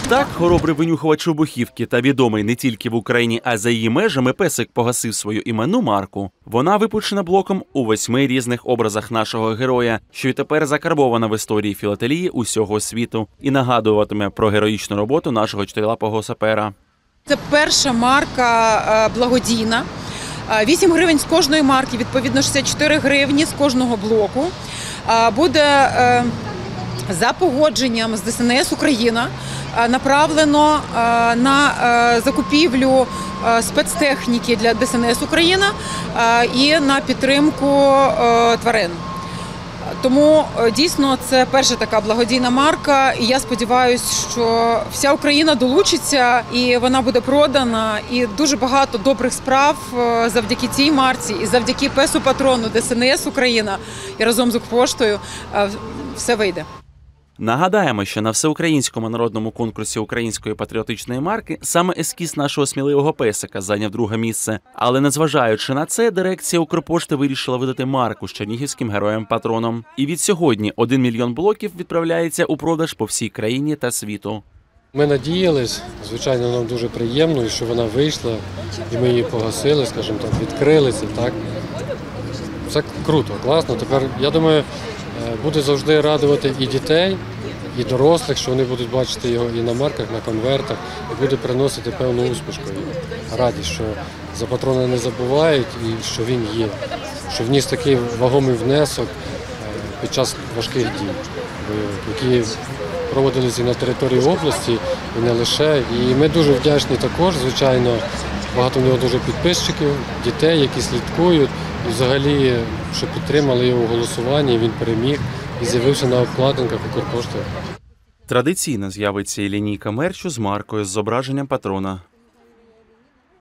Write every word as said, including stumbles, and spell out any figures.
Так, хоробрий винюхувач вибухівки та відомий не тільки в Україні, а за її межами песик погасив свою іменну марку. Вона випущена блоком у восьми різних образах нашого героя, що й тепер закарбована в історії філателії усього світу і нагадуватиме про героїчну роботу нашого чотирилапого сапера. Це перша марка благодійна. вісім гривень з кожної марки, відповідно шістдесят чотири гривні з кожного блоку. Буде за погодженням з Де Ес Ен Ес Україна направлено на закупівлю спецтехніки для Де Ес Ен Ес Україна і на підтримку тварин. Тому дійсно це перша така благодійна марка, і я сподіваюся, що вся Україна долучиться і вона буде продана, і дуже багато добрих справ завдяки цій марці і завдяки песу-патрону Де Ес Ен Ес Україна і разом з Укрпоштою все вийде. Нагадаємо, що на всеукраїнському народному конкурсі української патріотичної марки саме ескіз нашого сміливого песика зайняв друге місце. Але незважаючи на це, дирекція Укрпошти вирішила видати марку з чернігівським героєм-патроном. І від сьогодні один мільйон блоків відправляється у продаж по всій країні та світу. Ми надіялись, звичайно, нам дуже приємно, що вона вийшла, і ми її погасили, скажімо так, відкрилися, так. Це круто, класно. Тепер, я думаю, буде завжди радувати і дітей, і дорослих, що вони будуть бачити його і на марках, на конвертах, і буде приносити певну усмішку, радість, що за патрона не забувають і що він є, що вніс такий вагомий внесок під час важких дій, які проводилися і на території області, і не лише. І ми дуже вдячні також, звичайно, багато в нього дуже підписчиків, дітей, які слідкують, і взагалі, що підтримали його в голосуванні, він переміг і з'явився на обкладинках Укрпошти. Традиційно з'явиться і лінійка мерчу з маркою з зображенням патрона.